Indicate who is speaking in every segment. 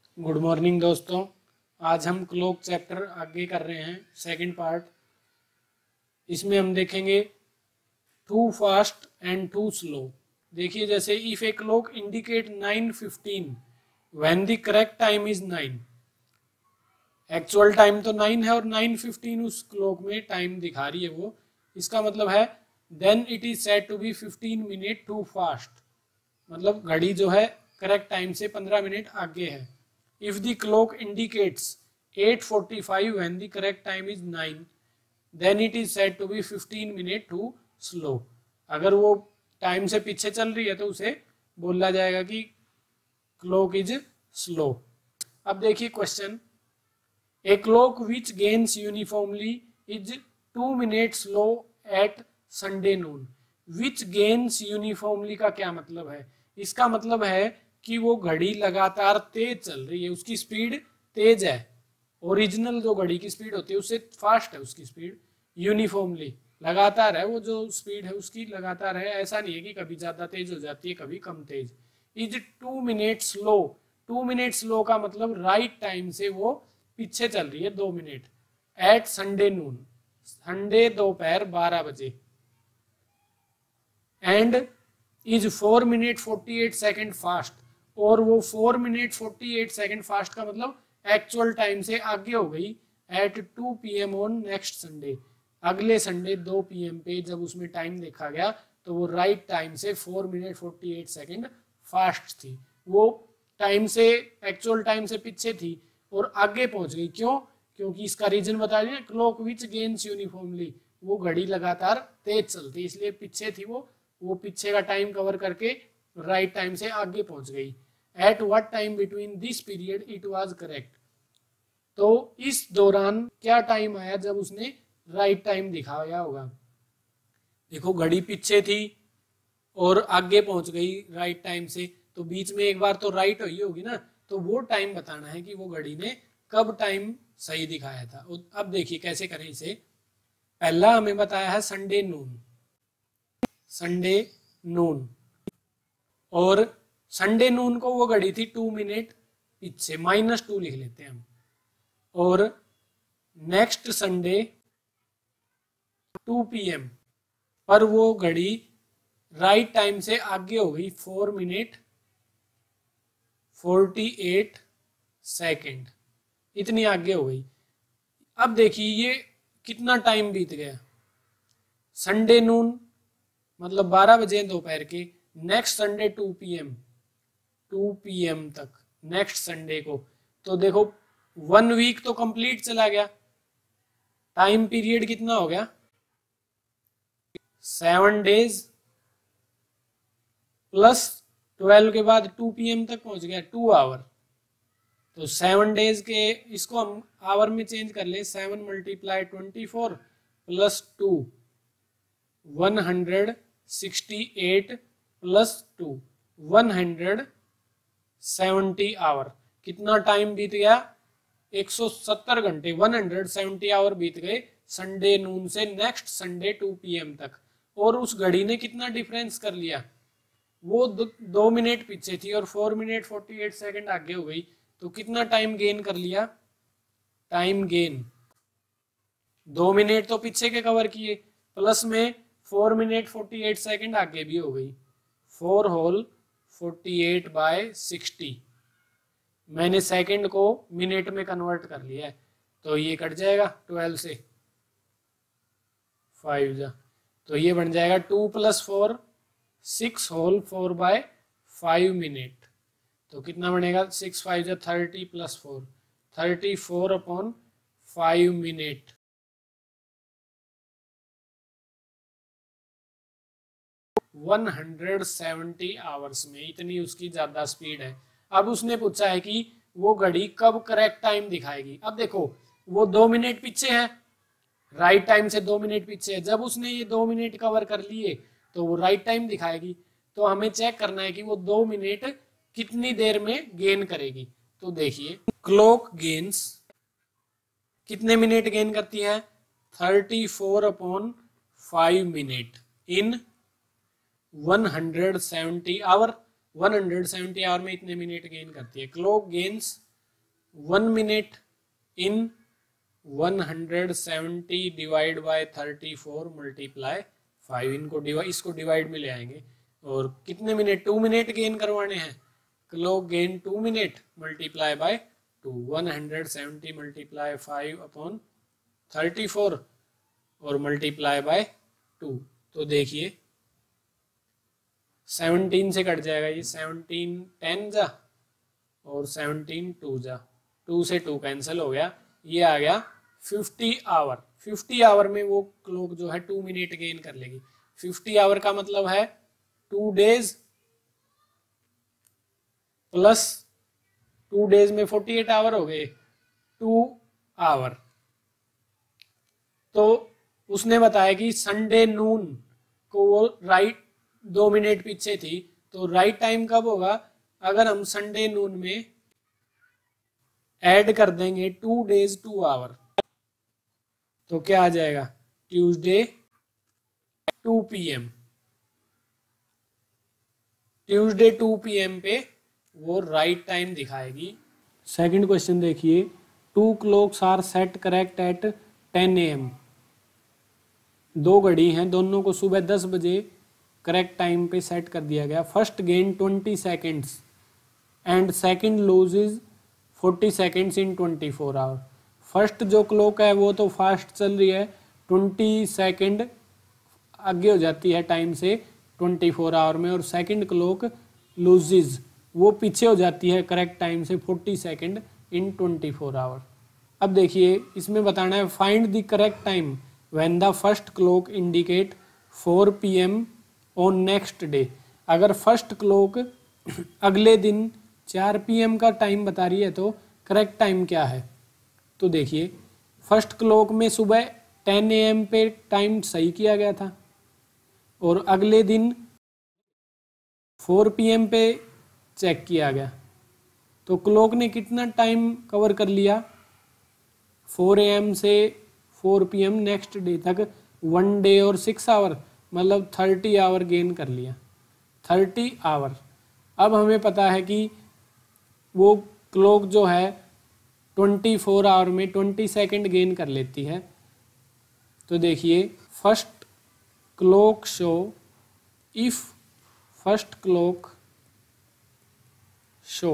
Speaker 1: Good morning दोस्तों। आज हम क्लॉक चैप्टर आगे कर रहे हैं, सेकंड पार्ट। इसमें हम देखेंगे too fast and too slow. देखिए, जैसे if a clock indicate 9:15 when the correct time is 9। Actual time तो 9 है और 9:15 उस क्लॉक में टाइम दिखा रही है वो। इसका मतलब है then it is said to be 15 minute too fast. मतलब घड़ी जो है करेक्ट टाइम से 15 मिनट आगे है। If the clock indicates 8:45 when the correct time is 9 then it is said to be 15 minute too slow. अगर वो टाइम से पीछे चल रही है तो उसे बोला जाएगा कि क्लॉक इज स्लो। अब देखिए question, a clock which gains uniformly is 2 minute slow at Sunday noon. Which gains uniformly का क्या मतलब है? इसका मतलब है कि वो घड़ी लगातार तेज चल रही है, उसकी स्पीड तेज है। ओरिजिनल जो घड़ी की स्पीड होती है उससे फास्ट है उसकी स्पीड। यूनिफॉर्मली लगातार है, वो जो स्पीड है उसकी लगातार है, ऐसा नहीं है कि कभी ज्यादा तेज हो जाती है कभी कम तेज। Is 2 minute slow. 2 minute slow का मतलब राइट टाइम से वो पीछे चल रही है 2 minute. At Sunday noon, Sunday दोपहर 12 बजे। And is 4 minute 48 second fast. और वो 4 मिनट 48 सेकेंड फास्ट का मतलब एक्चुअल टाइम से आगे हो गई। At 2 PM on next Sunday, अगले संडे 2 PM पे जब उसमें टाइम देखा गया तो वो राइट टाइम से 4 मिनट 48 सेकेंड फास्ट थी। वो टाइम से, एक्चुअल टाइम से पीछे थी और आगे पहुंच गई। क्यों? क्योंकि इसका रीजन बता दिया, क्लॉक विच गेन्स यूनिफॉर्मली। वो घड़ी लगातार तेज चलती इसलिए पीछे थी वो पीछे का टाइम कवर करके राइट टाइम से आगे पहुंच गई। At what time between this period it was correct. तो इस दौरान क्या टाइम आया जब उसने राइट टाइम दिखाया होगा? देखो, घड़ी पीछे थी और आगे पहुंच गई राइट टाइम से, तो बीच में एक बार तो राइट हुई होगी ना। तो वो टाइम बताना है कि वो घड़ी ने कब टाइम सही दिखाया था। अब देखिए कैसे करें इसे। पहला हमें बताया है संडे नून, संडे नून। और संडे नून को वो घड़ी थी 2 मिनट पीछे, -2 लिख लेते हैं हम। और नेक्स्ट संडे 2 PM पर वो घड़ी राइट टाइम से आगे हो गई 4 मिनट 48 सेकेंड, इतनी आगे हो गई। अब देखिए ये कितना टाइम बीत गया। संडे नून मतलब 12 बजे दोपहर के, नेक्स्ट संडे 2 PM, 2 PM तक नेक्स्ट संडे को। तो देखो 1 वीक तो कंप्लीट चला गया। टाइम पीरियड कितना हो गया? 7 डेज प्लस 12 के बाद 2 PM तक पहुंच गया, 2 आवर। तो 7 डेज के, इसको हम आवर में चेंज कर ले। 7 × 24 प्लस 2, 168 प्लस 2, 170 आवर। कितना टाइम बीत गया? 170 घंटे, 170 आवर बीत गए संडे नून से नेक्स्ट संडे 2 PM तक। और उस घड़ी ने कितना डिफरेंस कर लिया? वो 2 मिनट पीछे थी और 4 मिनट 48 सेकेंड आगे हो गई। तो कितना टाइम गेन कर लिया? टाइम गेन 2 मिनट तो पीछे के कवर किए, प्लस में 4 मिनट 48 सेकेंड आगे भी हो गई। 4 होल 48/60। मैंने सेकंड को मिनट में कन्वर्ट कर लिया है, तो ये कट जाएगा 12 से 5 जा, तो ये बन जाएगा 2 + 4 6 होल 4/5 मिनट। तो कितना बनेगा? 6 5 जा 30 + 4 34/5 मिनट। 170 आवर्स में, इतनी उसकी ज्यादा स्पीड है। अब उसने पूछा है कि वो घड़ी कब करेक्ट टाइम दिखाएगी। अब देखो वो 2 मिनट पीछे है, राइट टाइम से 2 मिनट पीछे है। जब उसने ये 2 मिनट कवर कर लिए तो वो राइट टाइम दिखाएगी। तो हमें चेक करना है कि वो 2 मिनट कितनी देर में गेन करेगी। तो देखिए, क्लॉक गेन्स कितने मिनट गेन करती है? 34/5 मिनट इन 170 आवर। 170 आवर में इतने मिनट गेन करती है। Clock gains 1 minute in 170 divide by 34 multiply 5। इसको डिवाइड में ले आएंगे और कितने मिनट, 2 मिनट गेन करवाने हैं। Clock gain 2 minute multiply by 2, 170 multiply 5 upon 34 और मल्टीप्लाई बाय 2। तो देखिए 17 से कट जाएगा ये, 17 10 जा और 17 2 जा, 2 से 2 कैंसिल हो गया, ये आ गया 50 आवर। 50 आवर में वो क्लॉक जो है 2 मिनट गेन कर लेगी। 50 आवर का मतलब है 2 डेज प्लस 2 डेज में 48 आवर हो गए, 2 आवर। तो उसने बताया कि संडे नून को वो राइट 2 मिनट पीछे थी, तो राइट टाइम कब होगा, अगर हम संडे नून में ऐड कर देंगे 2 डेज 2 आवर, तो क्या आ जाएगा, ट्यूसडे 2 PM। ट्यूसडे 2 PM पे वो राइट टाइम दिखाएगी। सेकंड क्वेश्चन देखिए, 2 clocks are set correct at 10 AM। 2 घड़ी हैं, दोनों को सुबह 10 बजे करेक्ट टाइम पे सेट कर दिया गया। First gain 20 seconds and second loses 40 seconds in 24 hour. First जो क्लॉक है वो तो फास्ट चल रही है, 20 सेकेंड आगे हो जाती है टाइम से 24 आवर में, और सेकंड क्लॉक लूजेज वो पीछे हो जाती है करेक्ट टाइम से 40 सेकेंड इन 24 आवर। अब देखिए इसमें बताना है find the correct time when the first clock indicate 4 PM on next day. अगर फर्स्ट क्लॉक अगले दिन 4 PM का टाइम बता रही है तो करेक्ट टाइम क्या है। तो देखिए फर्स्ट क्लॉक में सुबह 10 AM पे टाइम सही किया गया था और अगले दिन 4 PM पे चेक किया गया, तो क्लॉक ने कितना टाइम कवर कर लिया, 4 AM से 4 PM नेक्स्ट डे तक, 1 डे और 6 आवर, मतलब 30 आवर गेन कर लिया, 30 आवर। अब हमें पता है कि वो क्लॉक जो है 24 आवर में 20 सेकेंड गेन कर लेती है। तो देखिए first clock show, if first clock show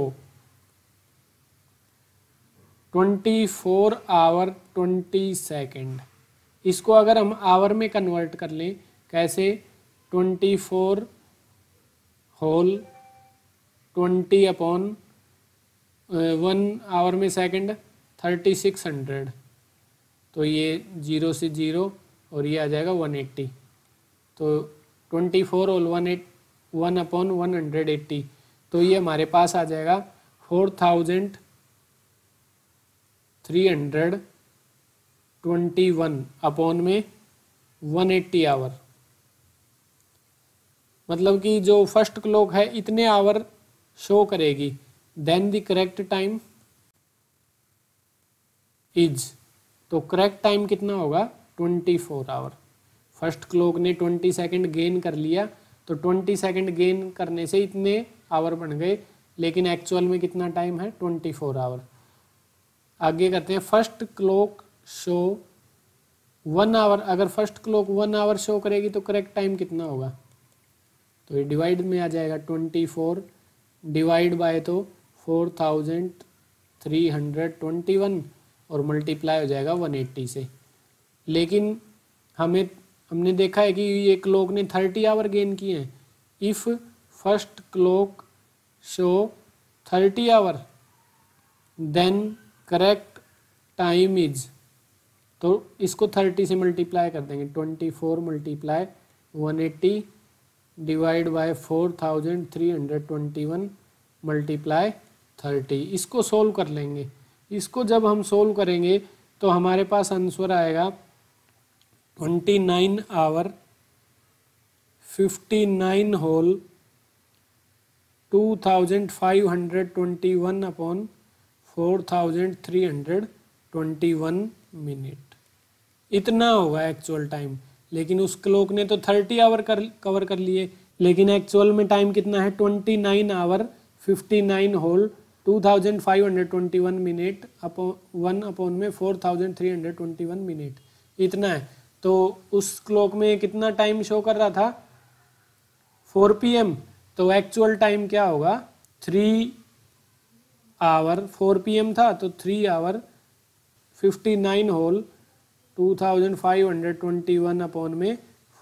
Speaker 1: 24 hour 20 second, इसको अगर हम आवर में कन्वर्ट कर लें, कैसे, 24 होल 20 अपॉन 1 आवर में सेकंड 3600, तो ये 0 से 0 और ये आ जाएगा 180, तो 24 होल 1 अपॉन 180, तो ये हमारे पास आ जाएगा 4321 अपॉन में 180 आवर। मतलब कि जो फर्स्ट क्लॉक है इतने आवर शो करेगी, then the correct time is, तो करेक्ट टाइम कितना होगा 24 आवर। फर्स्ट क्लॉक ने 20 सेकंड गेन कर लिया, तो 20 सेकंड गेन करने से इतने आवर बन गए, लेकिन एक्चुअल में कितना टाइम है 24 आवर। आगे करते हैं, फर्स्ट क्लॉक शो 1 आवर, अगर फर्स्ट क्लॉक 1 आवर शो करेगी तो करेक्ट टाइम कितना होगा, तो ये डिवाइड में आ जाएगा, 24 डिवाइड बाय तो 4321 और मल्टीप्लाई हो जाएगा 180 से। लेकिन हमने देखा है कि ये क्लॉक ने 30 आवर गेन किए हैं। If first clock show 30 hour then correct time is, तो इसको 30 से मल्टीप्लाई कर देंगे, 24 मल्टीप्लाई 180 डिवाइड बाय 4321 मल्टीप्लाई 30। इसको सोल्व कर लेंगे। इसको जब हम सोल्व करेंगे तो हमारे पास आंसर आएगा 29 आवर 59 होल 2521 अपॉन 4321 मिनट, इतना होगा एक्चुअल टाइम। लेकिन उस क्लॉक ने तो 30 आवर कवर कर लिए, लेकिन एक्चुअल में टाइम कितना है 29 आवर 59 होल 2521 मिनट अपॉन 1 में 4321 मिनट, इतना है। तो उस क्लॉक में कितना टाइम शो कर रहा था, 4 PM। तो एक्चुअल टाइम क्या होगा, 3 आवर, 4 PM था तो 3 आवर 59 होल 2521 अपॉन में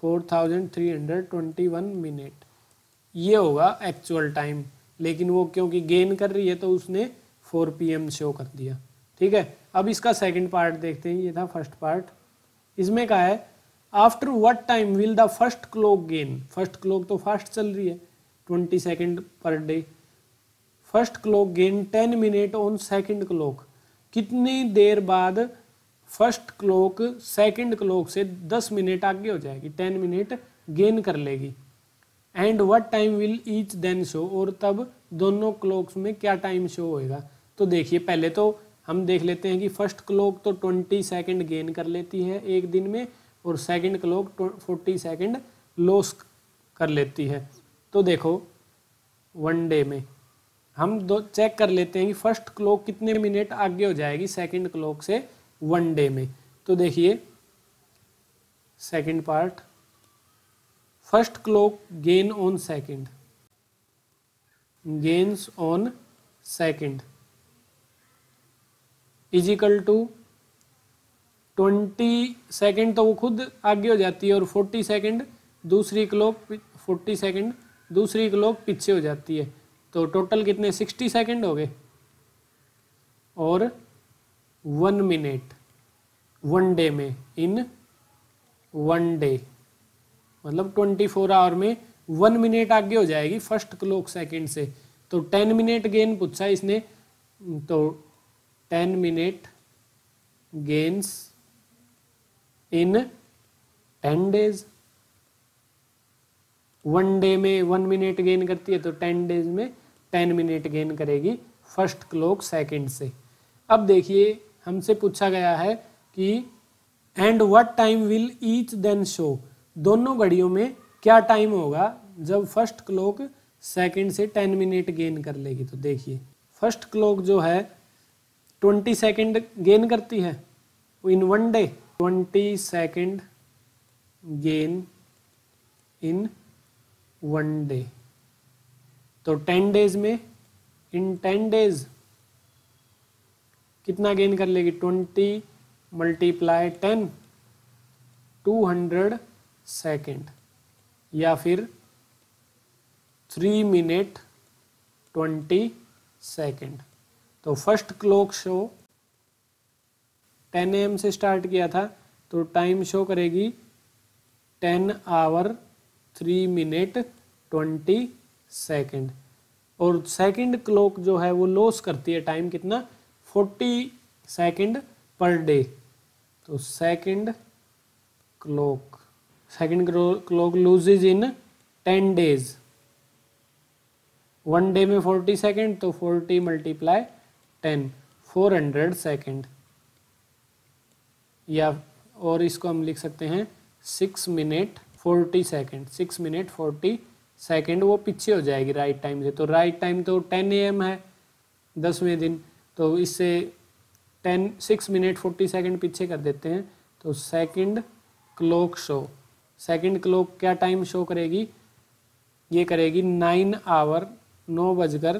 Speaker 1: 4321 मिनट, ये होगा एक्चुअल टाइम। लेकिन वो क्योंकि गेन कर रही है तो उसने 4 PM शो कर दिया। ठीक है, अब इसका सेकंड पार्ट देखते हैं। ये था फर्स्ट पार्ट। इसमें क्या है, after what time will the first clock gain. First clock तो फास्ट चल रही है, 20 second per day. First clock gain 10 minute on second clock. कितनी देर बाद फर्स्ट क्लॉक सेकंड क्लॉक से 10 मिनट आगे हो जाएगी, 10 मिनट गेन कर लेगी। And what time will each then show, और तब दोनों क्लॉक्स में क्या टाइम शो होएगा। तो देखिए, पहले तो हम देख लेते हैं कि फर्स्ट क्लॉक तो 20 सेकंड गेन कर लेती है एक दिन में, और सेकंड क्लॉक 40 सेकंड लॉस कर लेती है। तो देखो, वन डे में हम दो चेक कर लेते हैं कि फर्स्ट क्लॉक कितने मिनट आगे हो जाएगी सेकंड क्लॉक से वन डे में। तो देखिए second part, first clock gain on second, gains on second is equal to 20 second, तो वो खुद आगे हो जाती है, और 40 सेकंड दूसरी क्लॉक, 40 सेकंड दूसरी क्लॉक पीछे हो जाती है। तो टोटल कितने, 60 सेकंड हो गए। और 1 मिनट वन डे में, इन वन डे मतलब 24 आवर में 1 मिनट आगे हो जाएगी फर्स्ट क्लॉक सेकंड से। तो 10 मिनट गेन पूछा इसने, तो 10 minute gains in 10 days. One day में 1 मिनट गेन करती है, तो 10 डेज में 10 मिनट गेन करेगी फर्स्ट क्लॉक सेकंड से। अब देखिए, हमसे पूछा गया है कि and what time will each then show, दोनों घड़ियों में क्या टाइम होगा जब फर्स्ट क्लॉक सेकंड से 10 मिनट गेन कर लेगी। तो देखिए, फर्स्ट क्लॉक जो है 20 सेकंड गेन करती है in one day, 20 second gain in one day. तो 10 डेज में, इन 10 डेज कितना गेन कर लेगी, 20 मल्टीप्लाई 10, 200 सेकेंड, या फिर 3 मिनट 20 सेकेंड। तो फर्स्ट क्लॉक शो 10 AM से स्टार्ट किया था, तो टाइम शो करेगी 10 आवर 3 मिनट 20 सेकेंड। और सेकंड क्लॉक जो है वो लॉस करती है टाइम कितना, 40 सेकेंड पर डे। तो second clock loses in 10 days. One day में 40 सेकेंड, तो 40 मल्टीप्लाई 10, 400 सेकेंड। या और इसको हम लिख सकते हैं 6 मिनट 40 सेकेंड, 6 मिनट 40 सेकेंड वो पीछे हो जाएगी राइट टाइम से। तो राइट टाइम तो 10 AM है 10वें दिन, तो इससे 6 मिनट 40 सेकेंड पीछे कर देते हैं। तो second clock show, second clock क्या टाइम शो करेगी, ये करेगी 9 आवर 9 बजकर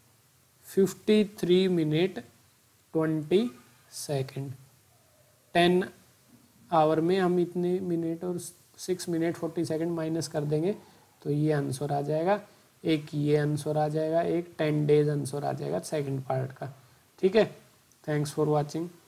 Speaker 1: 53 मिनट 20 सेकेंड। 10 आवर में हम इतने मिनट और 6 मिनट 40 सेकेंड माइनस कर देंगे, तो ये आंसर आ जाएगा। एक ये आंसर आ जाएगा, एक 10 डेज आंसर आ जाएगा सेकंड पार्ट का। ठीक है, थैंक्स फॉर वाचिंग।